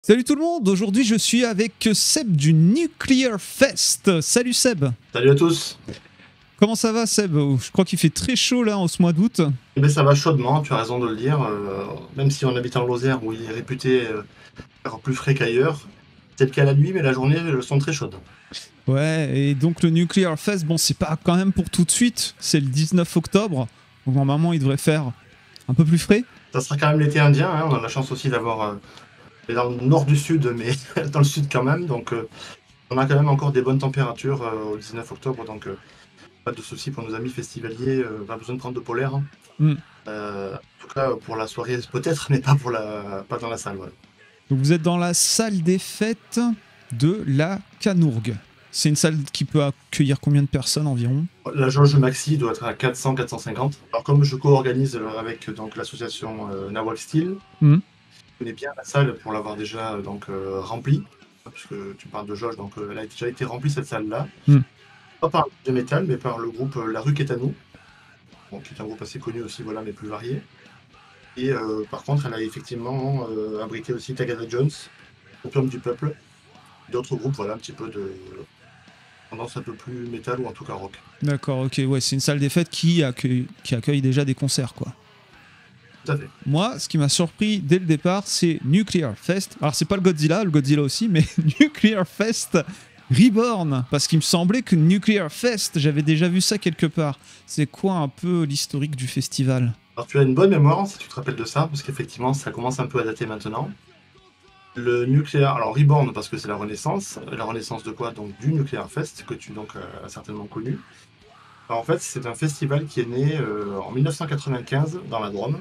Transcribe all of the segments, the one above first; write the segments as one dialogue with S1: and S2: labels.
S1: Salut tout le monde, aujourd'hui je suis avec Seb du Nuclear Fest. Salut Seb.
S2: Salut à tous.
S1: Comment ça va Seb? Je crois qu'il fait très chaud là en ce mois d'août.
S2: Eh bien, ça va chaudement, tu as raison de le dire. Même si on habite en Lozère où il est réputé faire plus frais qu'ailleurs, c'est le cas la nuit, mais la journée, elles sont très chaudes.
S1: Ouais, et donc le Nuclear Fest, bon c'est pas quand même pour tout de suite, c'est le 19 octobre, donc normalement il devrait faire un peu plus frais.
S2: Ça sera quand même l'été indien, hein. On a la chance aussi d'avoir dans le nord du sud, mais dans le sud quand même. Donc on a quand même encore des bonnes températures au 19 octobre, donc pas de souci pour nos amis festivaliers, pas besoin de prendre de polaire, hein.
S1: Mm.
S2: En tout cas pour la soirée peut-être, mais pas dans la salle. Ouais.
S1: Donc vous êtes dans la salle des fêtes de la Canourgue. C'est une salle qui peut accueillir combien de personnes environ?
S2: La jauge maxi doit être à 400-450. Alors comme je co-organise avec donc l'association Nawak Steel,
S1: Mm.
S2: je connais bien la salle pour l'avoir déjà remplie, puisque tu parles de jauge, donc elle a déjà été remplie cette salle-là.
S1: Mm.
S2: Pas par de métal, mais par le groupe La Rue Est à nous, bon, qui est un groupe assez connu aussi, voilà, mais plus varié. Et par contre, elle a effectivement abrité aussi Tagada Jones, Opium du Peuple, d'autres groupes, voilà, un petit peu de tendance un peu plus métal ou en tout cas rock.
S1: D'accord, ok, ouais, c'est une salle des fêtes qui accueille déjà des concerts quoi.
S2: Tout à fait.
S1: Moi, ce qui m'a surpris dès le départ, c'est Nuclear Fest. Alors, c'est pas le Godzilla aussi, mais Nuclear Fest Reborn. Parce qu'il me semblait que Nuclear Fest, j'avais déjà vu ça quelque part. C'est quoi un peu l'historique du festival?
S2: Alors tu as une bonne mémoire si tu te rappelles de ça, parce qu'effectivement ça commence un peu à dater maintenant. Le nucléaire, alors Reborn parce que c'est la Renaissance de quoi? Donc du Nuclear Fest, que tu donc as certainement connu. Alors, en fait c'est un festival qui est né en 1995 dans la Drôme,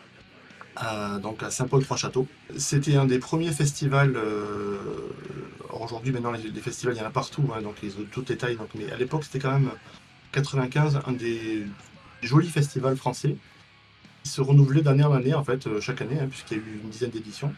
S2: donc à Saint-Paul-Trois-Châteaux. C'était un des premiers festivals, alors aujourd'hui maintenant les festivals il y en a partout, hein, donc ils ont toutes les tailles, donc, mais à l'époque c'était quand même 95, un des jolis festivals français qui se renouvelait d'année en année en fait, chaque année, hein, puisqu'il y a eu une dizaine d'éditions.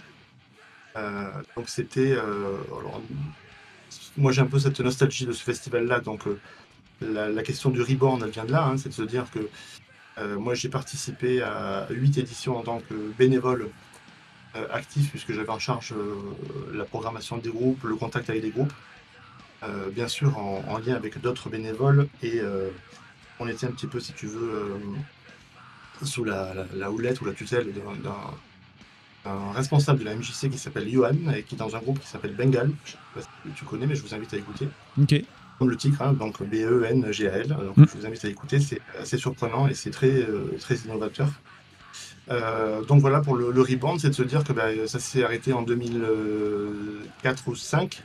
S2: Donc c'était, alors, moi j'ai un peu cette nostalgie de ce festival-là, donc la question du reborn elle vient de là, hein, c'est de se dire que moi j'ai participé à 8 éditions en tant que bénévole actif, puisque j'avais en charge la programmation des groupes, le contact avec les groupes, bien sûr en lien avec d'autres bénévoles, et on était un petit peu, si tu veux, sous la houlette ou la tutelle d'un responsable de la MJC qui s'appelle Johan et qui est dans un groupe qui s'appelle Bengal. Je sais pas si tu connais, mais je vous invite à écouter.
S1: Ok.
S2: Comme le titre, hein, donc Bengal. Donc je vous invite à écouter, c'est assez surprenant et c'est très innovateur. Donc voilà, pour le Reborn, c'est de se dire que ça s'est arrêté en 2004 ou 2005.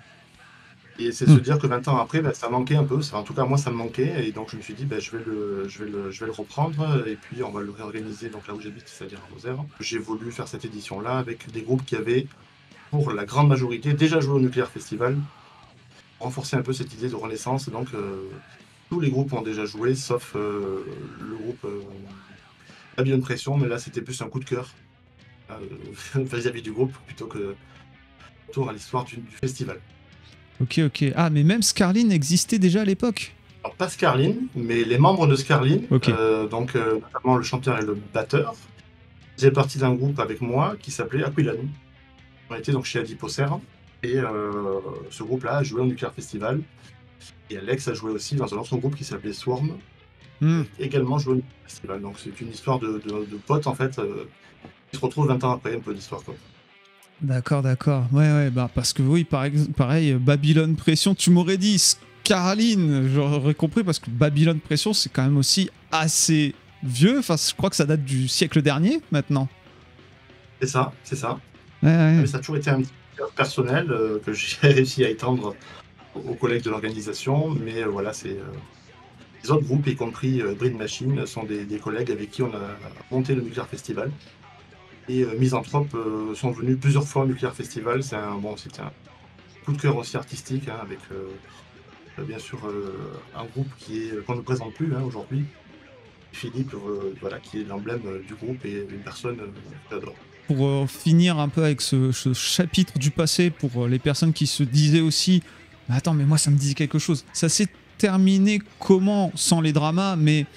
S2: Et c'est de se dire que 20 ans après, ça manquait un peu. En tout cas, moi, ça me manquait. Et donc, je me suis dit, je vais le reprendre. Et puis, on va le réorganiser donc là où j'habite, c'est-à-dire à Lozère. J'ai voulu faire cette édition-là avec des groupes qui avaient, pour la grande majorité, déjà joué au Nuclear Festival. Renforcer un peu cette idée de renaissance. Donc, tous les groupes ont déjà joué, sauf le groupe Babylon Pression. Mais là, c'était plus un coup de cœur vis-à-vis du groupe plutôt que autour à l'histoire du festival.
S1: Ok. Ah, mais même Scarlin existait déjà à l'époque?
S2: Alors, pas Scarlin, mais les membres de Scarlin,
S1: Ok.
S2: donc notamment le chanteur et le batteur, faisaient partie d'un groupe avec moi qui s'appelait Aquilan. On était donc chez Adiposer, et ce groupe-là a joué au Nuclear Festival. Et Alex a joué aussi dans un autre groupe qui s'appelait Swarm, également joué au Nuclear Festival. Donc c'est une histoire de potes en fait, qui se retrouvent 20 ans après, un peu d'histoire quoi.
S1: D'accord. Ouais, bah parce que oui, pareil, Babylone Pression, tu m'aurais dit Scarlin, j'aurais compris parce que Babylone Pression, c'est quand même aussi assez vieux. Enfin, je crois que ça date du siècle dernier maintenant.
S2: C'est ça.
S1: Ouais.
S2: Mais ça a toujours été un petit cœur personnel que j'ai réussi à étendre aux collègues de l'organisation. Mais voilà, c'est les autres groupes, y compris Breed Machine, sont des collègues avec qui on a monté le Nuclear Festival. Et Misanthrope sont venus plusieurs fois au Nuclear Festival. C'était un coup de cœur aussi artistique, hein, avec bien sûr un groupe qu'on ne présente plus, hein, aujourd'hui. Philippe, voilà, qui est l'emblème du groupe et une personne que j'adore.
S1: Pour finir un peu avec ce chapitre du passé, pour les personnes qui se disaient aussi attends, mais moi ça me disait quelque chose. Ça s'est terminé comment, sans les dramas, mais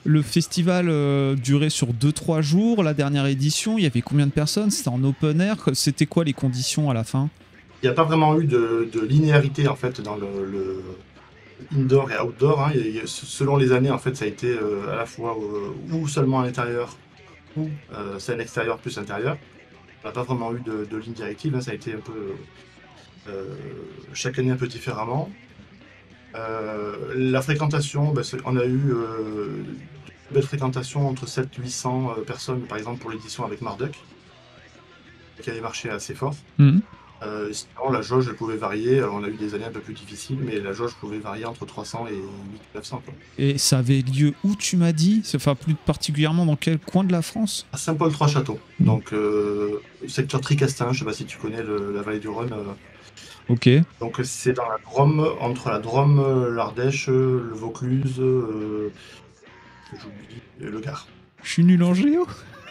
S1: Le festival durait sur 2-3 jours. La dernière édition, il y avait combien de personnes? C'était en open air. C'était quoi les conditions à la fin?
S2: Il n'y a pas vraiment eu de linéarité en fait dans le indoor et outdoor. Hein. Selon les années, en fait, ça a été à la fois ou seulement à l'intérieur, ou scène extérieure plus intérieur. On n'a pas vraiment eu de ligne directive. Hein. Ça a été un peu chaque année un peu différemment. La fréquentation, on a eu une belle fréquentation entre 700-800 personnes, par exemple pour l'édition avec Marduk, qui avait marché assez fort. Sinon, la jauge elle pouvait varier. Alors, on a eu des années un peu plus difficiles, mais la jauge pouvait varier entre 300 et 900. Quoi.
S1: Et ça avait lieu où, tu m'as dit? Enfin, plus particulièrement dans quel coin de la France?
S2: À Saint-Paul-Trois-Châteaux, donc secteur Tricastin, je sais pas si tu connais la vallée du Rhône.
S1: Ok.
S2: Donc c'est dans la Drôme, entre la Drôme, l'Ardèche, le Vaucluse, j'oublie, le Gard.
S1: Je suis nul en géo.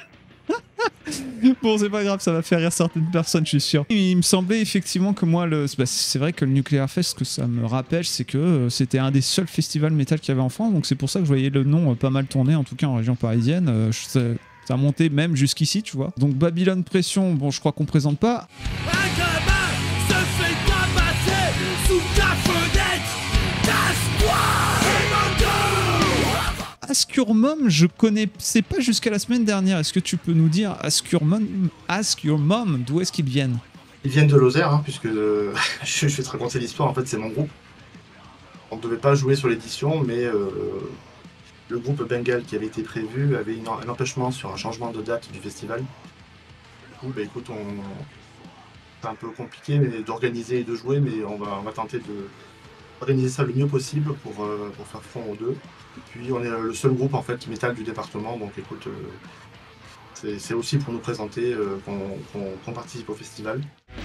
S1: Bon, c'est pas grave, ça va faire rire certaines personnes, je suis sûr. Il me semblait effectivement que moi, c'est vrai que le Nuclear Fest, ce que ça me rappelle, c'est que c'était un des seuls festivals métal qu'il y avait en France, donc c'est pour ça que je voyais le nom pas mal tourner, en tout cas en région parisienne. Ça a monté même jusqu'ici, tu vois. Donc Babylone Pression, bon, je crois qu'on présente pas.
S3: Un gamin se fait tabasser sous ta fenêtre. Casse-toi,
S1: Ask Your Mom, je connaissais pas jusqu'à la semaine dernière. Est-ce que tu peux nous dire Ask Your Mom, d'où est-ce qu'ils viennent?
S2: Ils viennent de Lozère, hein, puisque je vais te raconter l'histoire, en fait c'est mon groupe. On ne devait pas jouer sur l'édition, mais le groupe Bengal qui avait été prévu avait un empêchement sur un changement de date du festival. Du coup, écoute, c'est un peu compliqué d'organiser et de jouer, mais on va tenter d'organiser ça le mieux possible pour faire front aux deux. Et puis on est le seul groupe en fait métal du département, donc écoute, c'est aussi pour nous présenter qu'on participe au festival.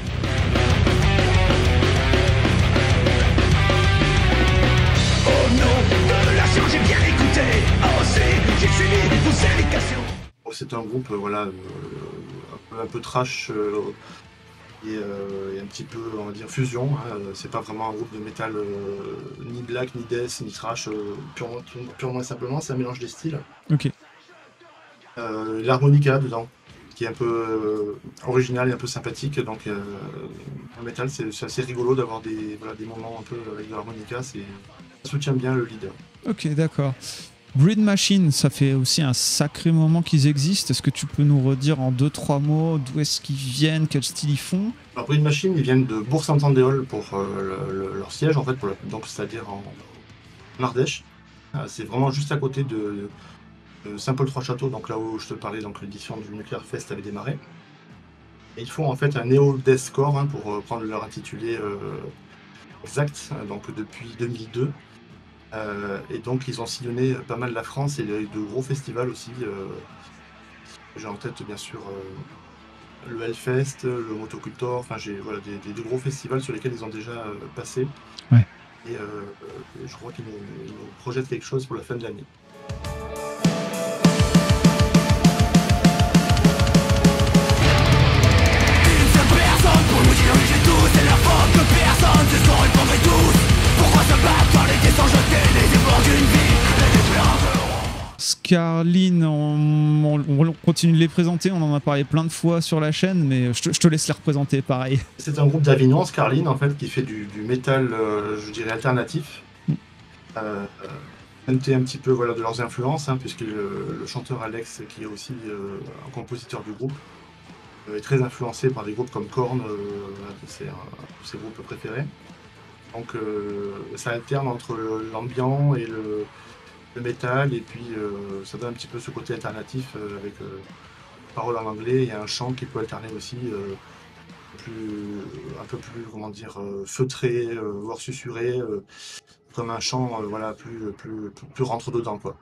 S3: Oh non, de la science, j'ai bien écouté. Oh si, j'ai suivi vos indications.
S2: C'est un groupe un peu trash et un petit peu, on va dire, fusion. Hein. C'est pas vraiment un groupe de métal ni black, ni death, ni trash, purement et simplement, c'est un mélange des styles.
S1: Ok.
S2: L'harmonica dedans, qui est un peu original et un peu sympathique. Donc, en métal, c'est assez rigolo d'avoir des moments un peu avec de l'harmonica. Ça soutient bien le leader.
S1: Ok, d'accord. Breed Machine, ça fait aussi un sacré moment qu'ils existent. Est-ce que tu peux nous redire en 2-3 mots d'où est-ce qu'ils viennent, quel style ils font?
S2: Alors, Breed Machine, ils viennent de Bourg-Saint-Andéol pour leur siège, en fait, donc c'est-à-dire en Ardèche. C'est vraiment juste à côté de Saint-Paul-Trois-Châteaux, donc là où je te parlais, donc l'édition du Nuclear Fest avait démarré. Et ils font en fait un néo-deathcore, hein, pour prendre leur intitulé exact, donc depuis 2002. Et donc ils ont sillonné pas mal la France et de gros festivals aussi. J'ai en tête bien sûr le Hellfest, le Motocultor, enfin j'ai des gros festivals sur lesquels ils ont déjà passé.
S1: Ouais.
S2: Et je crois qu'ils nous projettent quelque chose pour la fin de l'année.
S3: Personne pour nous diriger tous, c'est la faute de personne, c'est ce qu'on répondrait tous. Pourquoi se battre dans les dés sans jeter les efforts d'une vie, les espérances?
S1: Scarline, on continue de les présenter, on en a parlé plein de fois sur la chaîne, mais je te laisse les représenter pareil.
S2: C'est un groupe d'Avignon, Scarline, en fait, qui fait du métal, je dirais, alternatif. Un petit peu de leurs influences, hein, puisque le chanteur Alex, qui est aussi un compositeur du groupe, est très influencé par des groupes comme Korn, c'est un de ses groupes préférés. Donc ça alterne entre l'ambiant et le métal, et puis ça donne un petit peu ce côté alternatif avec paroles en anglais et un chant qui peut alterner aussi un peu plus, comment dire, feutré, voire susurré, comme un chant plus rentre dedans, quoi.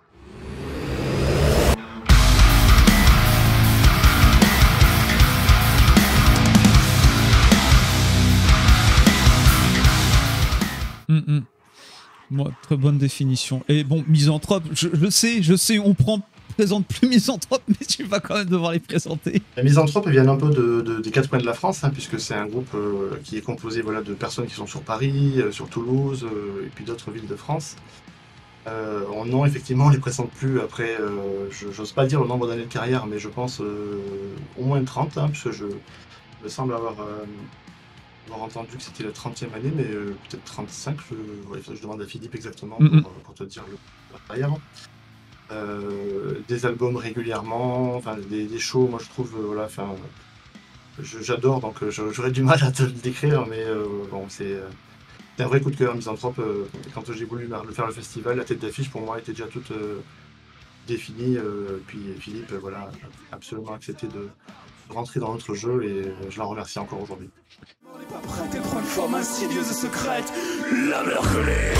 S1: Bon, très bonne définition. Et bon, Misanthrope, je sais, on présente plus Misanthrope, mais tu vas quand même devoir les présenter.
S2: Les Misanthropes viennent un peu des quatre coins de la France, hein, puisque c'est un groupe qui est composé de personnes qui sont sur Paris, sur Toulouse, et puis d'autres villes de France. Non, effectivement, on les présente plus. Après, j'ose pas dire le nombre d'années de carrière, mais je pense au moins 30, hein, puisque je me semble avoir entendu que c'était la 30e année, mais peut-être 35. Je demande à Philippe exactement pour te dire la carrière. Des albums régulièrement, enfin des shows, moi je trouve, voilà, enfin, j'adore, donc j'aurais du mal à te le décrire, mais bon, c'est un vrai coup de cœur, Misanthrope. Quand j'ai voulu le faire le festival, la tête d'affiche pour moi était déjà toute définie, puis Philippe, voilà, a absolument accepté de rentrer dans notre jeu et je l'en remercie encore aujourd'hui.
S3: On n'est pas prêt, elle prend une forme insidieuse et secrète, la mergelée.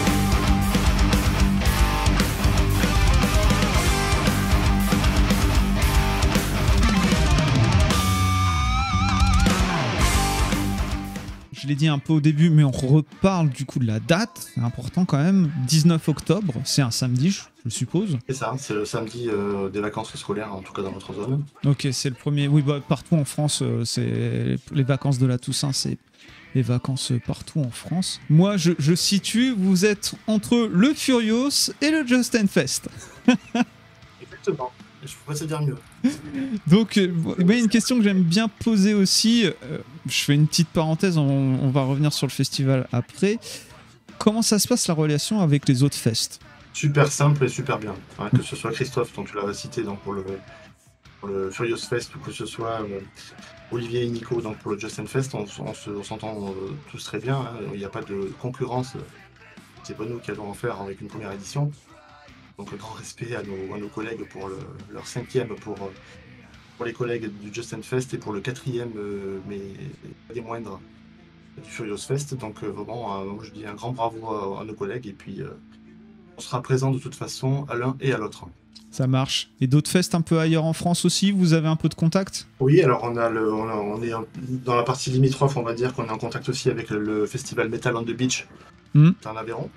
S1: Je l'ai dit un peu au début, mais on reparle du coup de la date. C'est important quand même. 19 octobre, c'est un samedi, je suppose.
S2: C'est ça, c'est le samedi des vacances scolaires, en tout cas dans notre zone.
S1: Ok, c'est le premier. Oui, bah, partout en France, c'est les vacances de la Toussaint, c'est les vacances partout en France. Moi, je situe, vous êtes entre le Furious et le Just Fest.
S2: Exactement. Je pourrais te dire mieux.
S1: Donc, il y a une question que j'aime bien poser aussi. Je fais une petite parenthèse, on va revenir sur le festival après. Comment ça se passe la relation avec les autres fests?
S2: Super simple et super bien. Enfin, que ce soit Christophe, dont tu l'as cité donc pour le Furious Fest, ou que ce soit Olivier et Nico donc pour le Just Fest, on s'entend tous très bien. Hein. Il n'y a pas de concurrence. C'est pas nous qui allons en faire avec une première édition. Donc grand respect à nos collègues pour leur 5e, pour les collègues du Just Fest et pour le 4e, mais pas des moindres, du Furious Fest. Donc vraiment, moi, je dis un grand bravo à nos collègues et puis on sera présent de toute façon à l'un et à l'autre.
S1: Ça marche. Et d'autres fests un peu ailleurs en France aussi, vous avez un peu de contact?
S2: Oui, alors on est dans la partie limitrophe, on va dire qu'on est en contact aussi avec le festival Metal on the Beach en Aveyron.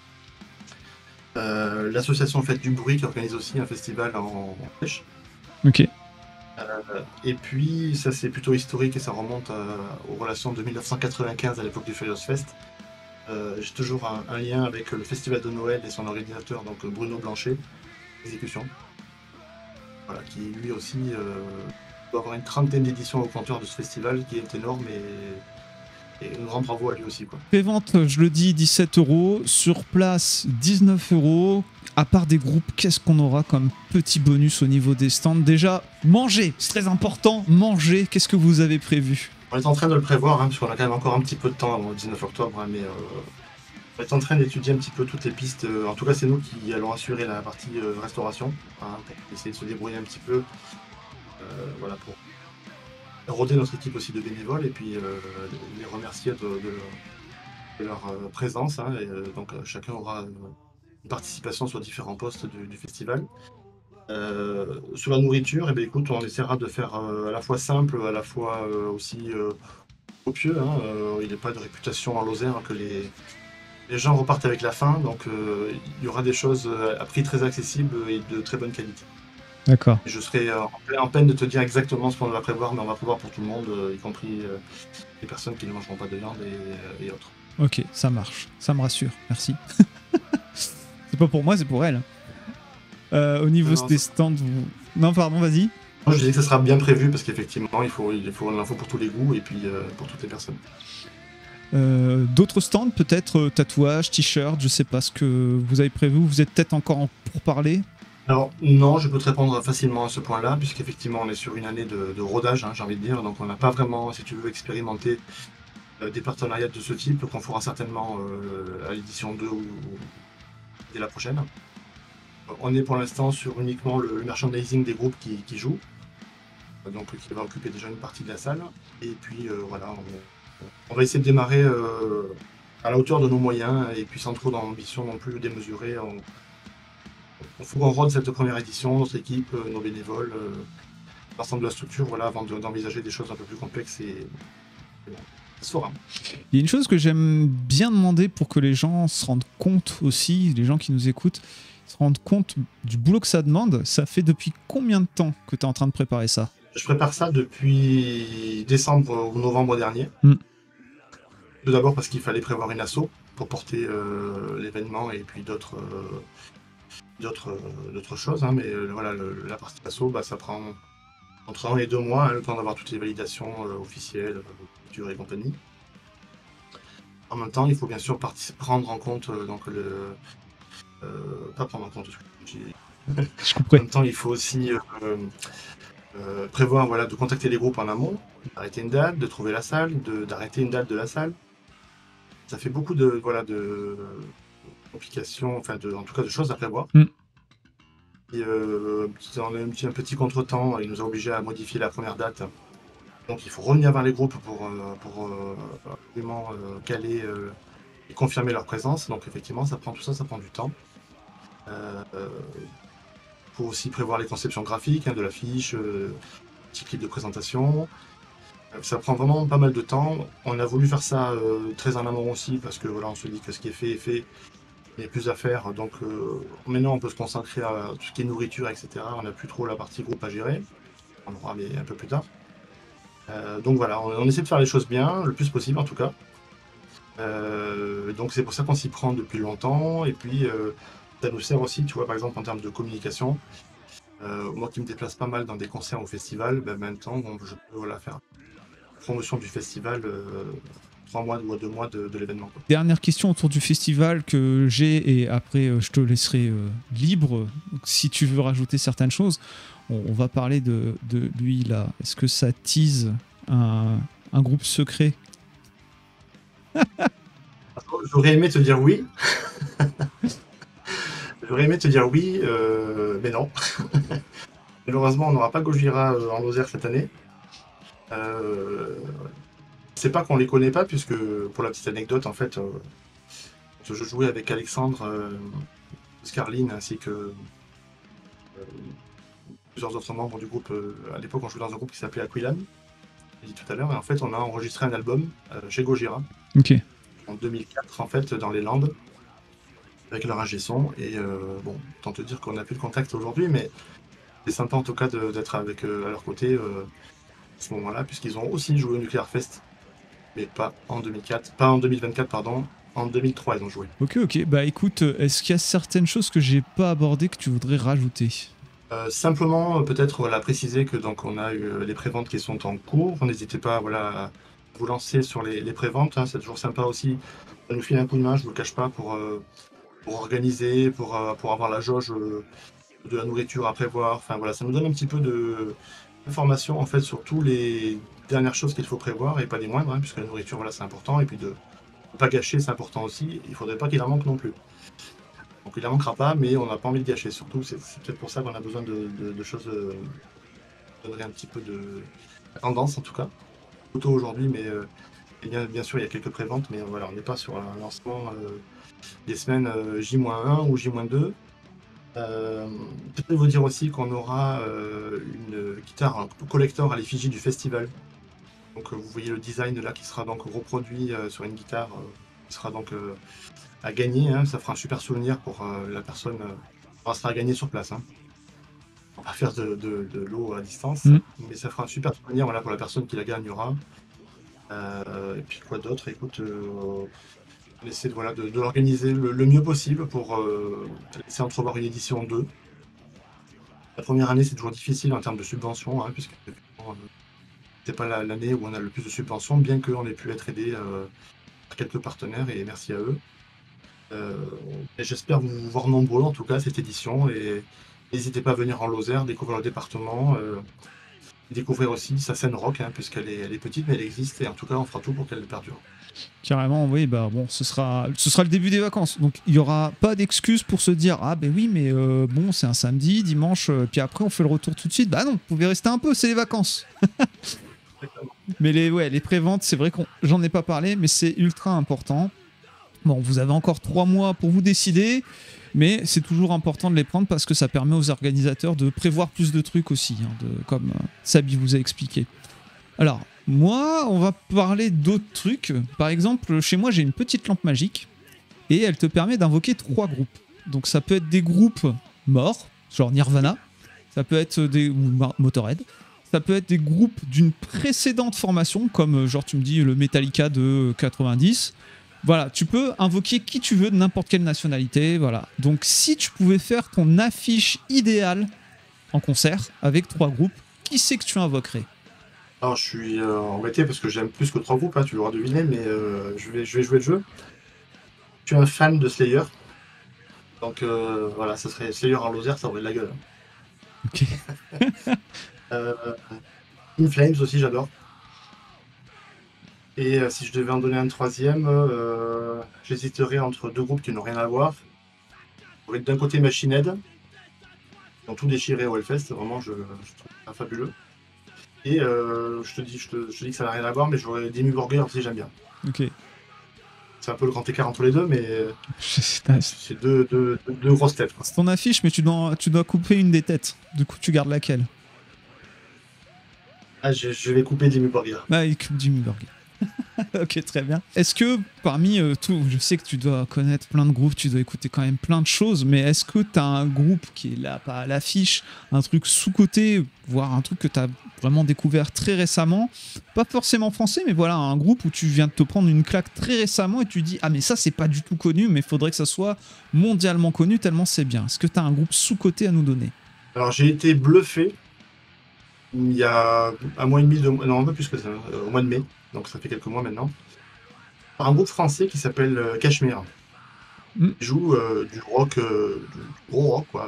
S2: L'association Fête du Bruit qui organise aussi un festival en pêche.
S1: Ok.
S2: Et puis ça c'est plutôt historique et ça remonte aux relations de 1995 à l'époque du Furious Fest. J'ai toujours un lien avec le festival de Noël et son organisateur, donc Bruno Blanchet, Exécution. Voilà, qui lui aussi doit avoir une 30aine d'éditions au compteur de ce festival qui est énorme et un grand bravo à lui aussi, quoi.
S1: Pré-vente, je le dis, 17 €. Sur place, 19 €. À part des groupes, qu'est-ce qu'on aura comme petit bonus au niveau des stands? Déjà, manger, c'est très important. Manger, qu'est-ce que vous avez prévu?
S2: On est en train de le prévoir, hein, parce qu'on a quand même encore un petit peu de temps avant le 19 octobre, hein, mais on est en train d'étudier un petit peu toutes les pistes. En tout cas, c'est nous qui allons assurer la partie restauration, hein, pour essayer de se débrouiller un petit peu, voilà, pour roder notre équipe aussi de bénévoles et puis les remercier de leur présence. Hein, et, donc chacun aura une participation sur différents postes du festival. Sur la nourriture, eh bien, écoute, on essaiera de faire à la fois simple, à la fois aussi copieux. Hein, il n'est pas de réputation en Lozère que les gens repartent avec la faim, donc il y aura des choses à prix très accessible et de très bonne qualité.
S1: D'accord.
S2: Je serai en peine de te dire exactement ce qu'on va prévoir, mais on va prévoir pour tout le monde, y compris les personnes qui ne mangeront pas de viande et autres.
S1: Ok, ça marche. Ça me rassure. Merci. C'est pas pour moi, c'est pour elle. Au niveau des stands, non, pardon, vas-y.
S2: Moi, je dis que ça sera bien prévu parce qu'effectivement, il faut de l'info pour tous les goûts et puis pour toutes les personnes.
S1: D'autres stands, peut-être tatouages, t-shirts, je sais pas ce que vous avez prévu. Vous êtes peut-être encore pour parler?
S2: Alors non, je peux te répondre facilement à ce point-là, puisqu'effectivement on est sur une année de rodage, hein, j'ai envie de dire, donc on n'a pas vraiment, si tu veux, expérimenté des partenariats de ce type qu'on fera certainement à l'édition 2 ou dès la prochaine. On est pour l'instant sur uniquement le merchandising des groupes qui jouent, donc qui va occuper déjà une partie de la salle, et puis voilà, on va essayer de démarrer à la hauteur de nos moyens, et puis sans trop d'ambition non plus démesurée. Il faut qu'on rôde cette première édition, notre équipe, nos bénévoles, l'ensemble de la structure, voilà, avant d'envisager des choses un peu plus complexes et bon, ça se fera.
S1: Il y a une chose que j'aime bien demander pour que les gens se rendent compte aussi, les gens qui nous écoutent, se rendent compte du boulot que ça demande. Ça fait depuis combien de temps que tu es en train de préparer ça?
S2: Je prépare ça depuis décembre ou novembre dernier. Tout d'abord parce qu'il fallait prévoir une asso. pour porter l'événement et puis d'autres choses. Hein, mais voilà, la partie assaut, ça prend entre 1 et 2 mois, hein, le temps d'avoir toutes les validations officielles, culture et compagnie. En même temps, il faut bien sûr prendre en compte pas prendre en compte.
S1: Je
S2: En
S1: comprends.
S2: même temps, il faut aussi prévoir voilà, de contacter les groupes en amont, d'arrêter une date, de trouver la salle, d'arrêter une date de la salle. Ça fait beaucoup de complications, en tout cas de choses à prévoir. Et, on a un petit contretemps, il nous a obligés à modifier la première date. Donc il faut revenir vers les groupes pour absolument caler et confirmer leur présence. Donc effectivement, ça prend du temps. Il faut aussi prévoir les conceptions graphiques, hein, de l'affiche, petit clip de présentation. Ça prend vraiment pas mal de temps. On a voulu faire ça très en amont aussi, parce que voilà, on se dit que ce qui est fait, il n'y a plus à faire. Donc maintenant, on peut se concentrer à tout ce qui est nourriture, etc. On n'a plus trop la partie groupe à gérer. On aura mais un peu plus tard. Donc voilà, on essaie de faire les choses bien, le plus possible en tout cas. Donc c'est pour ça qu'on s'y prend depuis longtemps. Et puis ça nous sert aussi, tu vois, par exemple en termes de communication. Moi qui me déplace pas mal dans des concerts au festival, maintenant je peux faire promotion du festival 3 mois ou 2 mois de l'événement.
S1: Dernière question autour du festival que j'ai, et après je te laisserai libre si tu veux rajouter certaines choses. On va parler de lui là. Est-ce que ça tease un groupe secret?
S2: J'aurais aimé te dire oui. Mais non. Malheureusement, on n'aura pas Gojira en Lozère cette année. C'est pas qu'on les connaît pas, puisque pour la petite anecdote, en fait, je jouais avec Alexandre, Scarline, ainsi que plusieurs autres membres du groupe. À l'époque, on jouait dans un groupe qui s'appelait Aquilan, j'ai dit tout à l'heure, et en fait, on a enregistré un album chez Gojira.
S1: Ok.
S2: En 2004, en fait, dans les Landes, avec leur ingé son. Et autant te dire qu'on n'a plus de contact aujourd'hui, mais c'est sympa en tout cas d'être avec à leur côté à ce moment-là, puisqu'ils ont aussi joué au Nuclear Fest, mais pas en 2024, pardon. En 2003, ils ont joué.
S1: Ok. Bah écoute, est-ce qu'il y a certaines choses que j'ai pas abordées que tu voudrais rajouter?
S2: Simplement, peut-être préciser que donc on a eu les préventes qui sont en cours. N'hésitez pas à vous lancer sur les préventes. Hein. C'est toujours sympa aussi. Ça nous file un coup de main, je ne vous le cache pas, pour organiser, pour avoir la jauge de la nourriture à prévoir. Enfin voilà, ça nous donne un petit peu d'informations en fait sur tous les dernières choses qu'il faut prévoir, et pas les moindres, hein, puisque la nourriture, voilà, c'est important. Et puis de ne pas gâcher, c'est important aussi. Il ne faudrait pas qu'il en manque non plus. Donc il n'en manquera pas, mais on n'a pas envie de gâcher. Surtout, c'est peut-être pour ça qu'on a besoin de choses qui donneraient un petit peu de tendance, en tout cas. Plutôt aujourd'hui, mais bien sûr, il y a quelques préventes, mais voilà, on n'est pas sur un lancement des semaines J-1 ou J-2. Peut-être vous dire aussi qu'on aura une guitare, un collector à l'effigie du festival. Donc vous voyez le design là qui sera donc reproduit sur une guitare qui sera donc à gagner. Hein. Ça fera un super souvenir pour la personne. Ça sera à gagner sur place. Hein. On va faire de l'eau à distance, mais ça fera un super souvenir, voilà, pour la personne qui la gagnera. Et puis quoi d'autre? Écoute, on essaie de l'organiser le mieux possible pour laisser entrevoir une édition 2. La première année, c'est toujours difficile en termes de subventions, hein, puisque c'est pas l'année où on a le plus de subventions, bien qu'on ait pu être aidé par quelques partenaires, et merci à eux. Et j'espère vous voir nombreux, en tout cas, cette édition, et n'hésitez pas à venir en Lozère, découvrir le département, découvrir aussi sa scène rock, hein, puisqu'elle est petite, mais elle existe, et en tout cas, on fera tout pour qu'elle perdure.
S1: Carrément, oui, bah bon, ce sera le début des vacances, donc il n'y aura pas d'excuse pour se dire ah ben oui, mais bon, c'est un samedi, dimanche, puis après on fait le retour tout de suite. Bah non, vous pouvez rester un peu, c'est les vacances. Mais les préventes, c'est vrai que j'en ai pas parlé, mais c'est ultra important. Bon, vous avez encore 3 mois pour vous décider, mais c'est toujours important de les prendre parce que ça permet aux organisateurs de prévoir plus de trucs aussi, hein, comme Sabi vous a expliqué. Alors, moi, on va parler d'autres trucs. Par exemple, chez moi, j'ai une petite lampe magique et elle te permet d'invoquer 3 groupes. Donc ça peut être des groupes morts, genre Nirvana, ça peut être ou Motorhead, ça peut être des groupes d'une précédente formation, comme genre tu me dis le Metallica de 90, Voilà, tu peux invoquer qui tu veux de n'importe quelle nationalité, voilà. Donc si tu pouvais faire ton affiche idéale en concert avec 3 groupes, qui c'est que tu invoquerais?
S2: Alors, je suis embêté parce que j'aime plus que 3 groupes, hein, tu l'auras deviné, mais je vais jouer le jeu. Je suis un fan de Slayer, donc voilà, ça serait Slayer en Lozère, ça aurait de la gueule.
S1: Ok.
S2: Euh, In Flames aussi, j'adore. Et si je devais en donner un troisième, j'hésiterais entre 2 groupes qui n'ont rien à voir. J'aurais d'un côté Machine Head, qui ont tout déchiré au Hellfest, vraiment, je trouve ça fabuleux. Et je te dis que ça n'a rien à voir, mais j'aurais Dimmu Borgir aussi, j'aime bien.
S1: Ok.
S2: C'est un peu le grand écart entre les deux, mais
S1: C'est
S2: c'est deux grosses têtes, quoi.
S1: ton affiche, mais tu dois couper une des têtes. Du coup, tu gardes laquelle?
S2: Ah, je vais couper Dimmu Borgir.
S1: Ah, il coupe Jimmy Borgir. Ok, très bien. Est-ce que parmi tout, je sais que tu dois connaître plein de groupes, tu dois écouter quand même plein de choses, mais est-ce que tu as un groupe qui est là, pas à l'affiche, un truc sous-côté, voire un truc que tu as vraiment découvert très récemment, pas forcément français, mais voilà, un groupe où tu viens de te prendre une claque très récemment et tu dis ah mais ça c'est pas du tout connu, mais il faudrait que ça soit mondialement connu tellement c'est bien. Est-ce que tu as un groupe sous-côté à nous donner?
S2: Alors, j'ai été bluffé il y a un mois et demi, non, un peu plus que ça, au mois de mai, donc ça fait quelques mois maintenant, par un groupe français qui s'appelle Cashmere.
S1: Mm.
S2: Ils jouent du rock, du gros rock, quoi.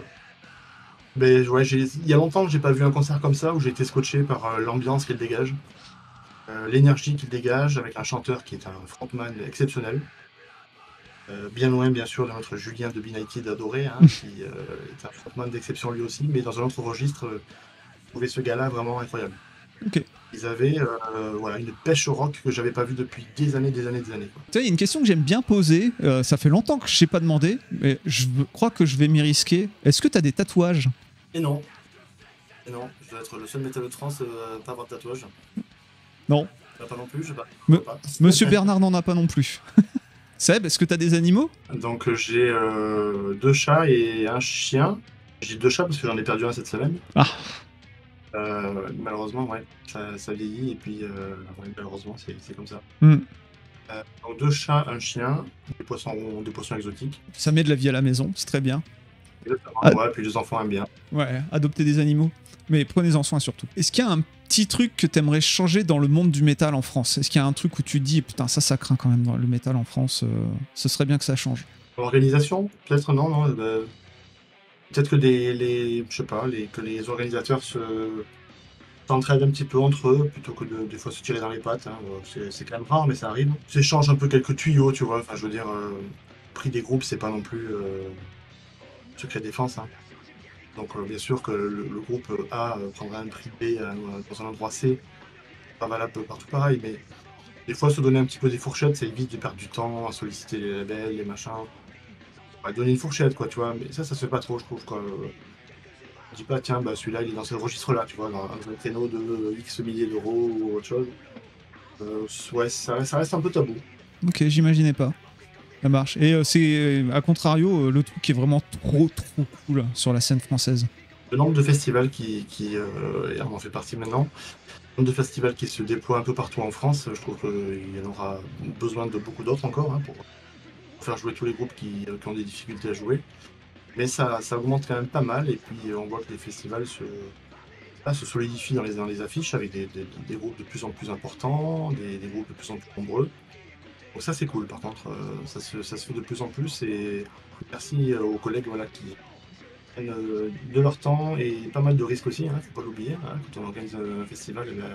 S2: Mais ouais, il y a longtemps que j'ai pas vu un concert comme ça où j'ai été scotché par l'ambiance qu'il dégage, l'énergie qu'il dégage, avec un chanteur qui est un frontman exceptionnel. Bien loin, bien sûr, de notre Julien de Be-Nighted adoré, hein, qui est un frontman d'exception lui aussi, mais dans un autre registre, je trouvais ce gars-là vraiment incroyable.
S1: Ok.
S2: Ils avaient voilà, une pêche au rock que j'avais pas vue depuis des années, quoi.
S1: Tu sais, il y a une question que j'aime bien poser, ça fait longtemps que je sais pas demandé, mais crois que je vais m'y risquer. Est-ce que tu as des tatouages?
S2: Et non. Et non, je dois être le seul métalleux de France à pas avoir de tatouage.
S1: Non.
S2: Pas non plus, je sais pas.
S1: Me-
S2: Pas.
S1: Monsieur Bernard n'en a pas non plus. Seb, est-ce que tu as des animaux?
S2: Donc j'ai 2 chats et un chien. J'ai 2 chats parce que j'en ai perdu un cette semaine.
S1: Ah.
S2: Malheureusement, ouais, ça vieillit et puis ouais, malheureusement c'est comme ça.
S1: Hmm.
S2: Donc 2 chats, un chien, des poissons exotiques.
S1: Ça met de la vie à la maison, c'est très bien.
S2: Exactement.
S1: Ah.
S2: Ouais, puis les enfants aiment bien.
S1: Ouais, adoptez des animaux. Mais prenez-en soin surtout. Est-ce qu'il y a un petit truc que t'aimerais changer dans le monde du métal en France? Est-ce qu'il y a un truc où tu te dis, putain, ça craint quand même dans le métal en France, ce serait bien que ça change?
S2: L'organisation, peut-être non. Peut-être que je sais pas, que les organisateurs s'entraident un petit peu entre eux plutôt que des fois se tirer dans les pattes, hein. C'est quand même rare, mais ça arrive. S'échangent un peu quelques tuyaux, tu vois. Enfin, je veux dire, le prix des groupes, c'est pas non plus secret défense, hein. Donc bien sûr que le groupe A prendra un prix B dans un endroit C, pas valable partout pareil, mais des fois se donner un petit peu des fourchettes, ça évite de perdre du temps à solliciter les labels, les machins. On va donner une fourchette, quoi, tu vois, mais ça se fait pas trop, je trouve, quoi. Je dis pas, tiens, bah celui-là, il est dans ce registre-là, tu vois, dans un créneau de X milliers d'euros ou autre chose. Ouais, ça reste un peu tabou.
S1: Ok, j'imaginais pas. Ça marche. Et c'est, à contrario, le truc qui est vraiment trop cool sur la scène française.
S2: Le nombre de festivals et on en fait partie maintenant, le nombre de festivals qui se déploient un peu partout en France, je trouve qu'il y en aura besoin de beaucoup d'autres encore, hein, pour faire jouer tous les groupes qui ont des difficultés à jouer. Mais ça augmente quand même pas mal, et puis on voit que les festivals se solidifient dans les affiches avec des groupes de plus en plus importants, des groupes de plus en plus nombreux. Donc ça c'est cool, par contre, ça se fait de plus en plus, et merci aux collègues, voilà, qui prennent de leur temps et pas mal de risques aussi, hein, faut pas l'oublier, hein, quand on organise un festival, eh ben,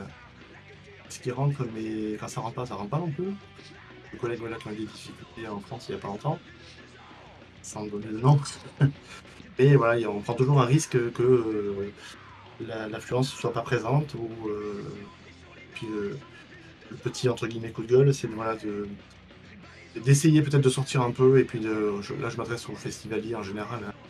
S2: ce qui rentre, mais quand ça rentre pas non plus. Les collègues, voilà, qui ont eu des difficultés en France il y a pas longtemps, sans donner de nom. Mais voilà, on prend toujours un risque que l'affluence soit pas présente, ou puis le petit entre guillemets coup de gueule, c'est voilà, d'essayer peut-être de sortir un peu, et puis là je m'adresse aux festivaliers en général, hein.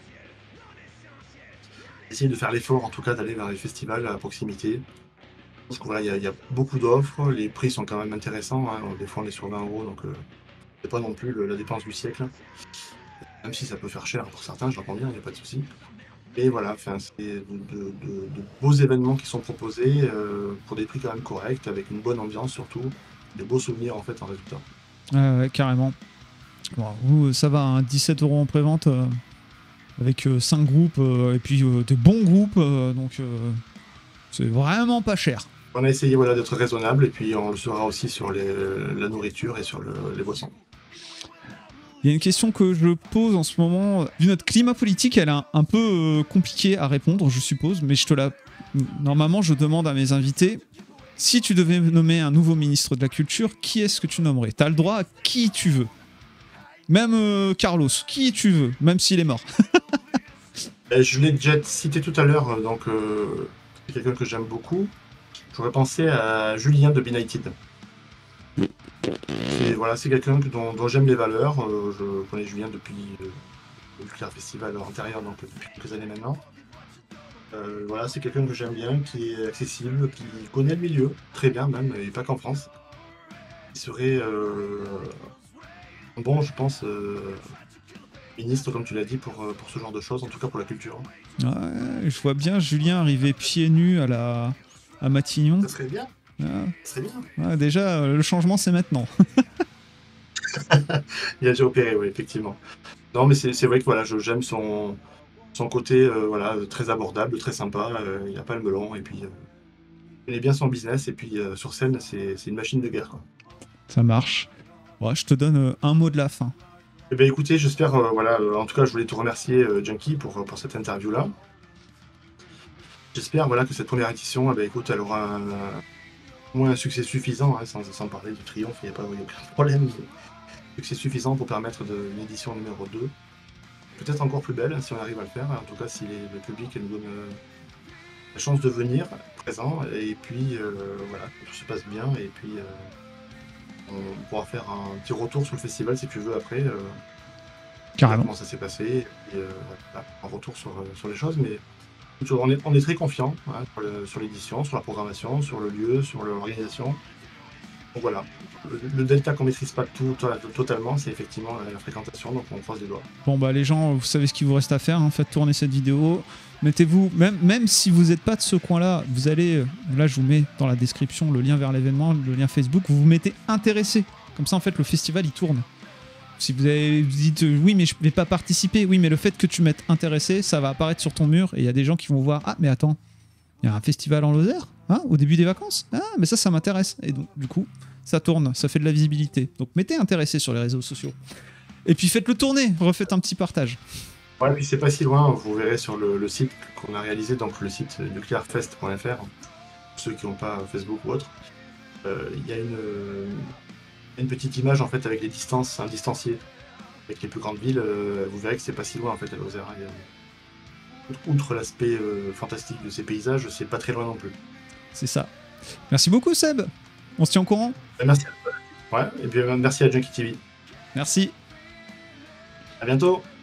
S2: Essayer de faire l'effort en tout cas d'aller vers les festivals à proximité. Parce que voilà, il y a beaucoup d'offres, les prix sont quand même intéressants, hein. Des fois on est sur 20 €, donc c'est pas non plus la dépense du siècle. Même si ça peut faire cher pour certains, j'entends bien, il n'y a pas de souci. Et voilà, enfin, c'est de beaux événements qui sont proposés pour des prix quand même corrects, avec une bonne ambiance surtout, des beaux souvenirs en fait en résultat.
S1: Ouais, carrément. Bon, vous, ça va, hein, 17 € en prévente avec 5 groupes et puis des bons groupes, donc c'est vraiment pas cher.
S2: On a essayé voilà, d'être raisonnable et puis on le sera aussi sur la nourriture et sur les boissons.
S1: Il y a une question que je pose en ce moment. Vu notre climat politique, elle est un peu compliquée à répondre, je suppose, mais normalement, je demande à mes invités, si tu devais nommer un nouveau ministre de la Culture, qui est-ce que tu nommerais? T'as le droit à qui tu veux. Même Carlos, qui tu veux, même s'il est mort.
S2: Je l'ai déjà cité tout à l'heure, donc c'est quelqu'un que j'aime beaucoup. J'aurais pensé à Julien de Benighted. C'est quelqu'un dont j'aime les valeurs. Je connais Julien depuis le Nuclear Festival antérieur, donc depuis quelques années maintenant. C'est quelqu'un que j'aime bien, qui est accessible, qui connaît le milieu, très bien même, et pas qu'en France. Il serait bon, je pense, ministre, comme tu l'as dit, pour ce genre de choses, en tout cas pour la culture.
S1: Ouais, je vois bien Julien arriver pieds nus à Matignon.
S2: Ça serait bien. C'est bien.
S1: Ouais, déjà, le changement, c'est maintenant.
S2: Il a déjà opéré, oui, effectivement. Non, mais c'est vrai que voilà, j'aime son côté très abordable, très sympa. Il n'a pas le melon, et puis il connaît bien son business, et puis sur scène, c'est une machine de guerre, quoi.
S1: Ça marche. Ouais, je te donne un mot de la fin.
S2: Eh bien, écoutez, j'espère, en tout cas, je voulais te remercier, Junkie, pour cette interview-là. J'espère que cette première édition, écoute, elle aura au moins un succès suffisant, hein, sans parler du triomphe, il n'y a aucun problème. Mais succès suffisant pour permettre une édition numéro 2. Peut-être encore plus belle, si on arrive à le faire. En tout cas, si le public nous donne la chance de venir, présent, et puis que tout se passe bien, et puis on pourra faire un petit retour sur le festival, si tu veux, après.
S1: Carrément.
S2: Comment ça s'est passé, et un retour sur les choses, mais on est très confiant, hein, sur l'édition, sur la programmation, sur le lieu, sur l'organisation. Donc voilà, le delta qu'on maîtrise pas totalement, c'est effectivement la fréquentation, donc on croise les doigts.
S1: Bon bah les gens, vous savez ce qu'il vous reste à faire, hein, faites tourner cette vidéo, mettez-vous, même si vous n'êtes pas de ce coin-là, vous allez, là je vous mets dans la description le lien vers l'événement, le lien Facebook, vous mettez intéressé, comme ça en fait le festival il tourne. Si vous dites oui mais je vais pas participer, oui mais le fait que tu mettes intéressé, ça va apparaître sur ton mur et il y a des gens qui vont voir, ah mais attends, il y a un festival en Lozère, hein, au début des vacances, ah mais ça m'intéresse, et donc du coup ça tourne, ça fait de la visibilité, donc mettez intéressé sur les réseaux sociaux et puis faites-le tourner, refaites un petit partage.
S2: Ouais, puis c'est pas si loin, vous verrez sur le site qu'on a réalisé, donc le site nuclearfest.fr, pour ceux qui n'ont pas Facebook ou autre, il y a une petite image en fait avec les distances, un distancié avec les plus grandes villes. Vous verrez que c'est pas si loin en fait à Lozère. Outre l'aspect fantastique de ces paysages, c'est pas très loin non plus.
S1: C'est ça. Merci beaucoup Seb, on se tient au courant.
S2: Merci à toi. Ouais, et puis merci à Junkie TV.
S1: Merci.
S2: À bientôt.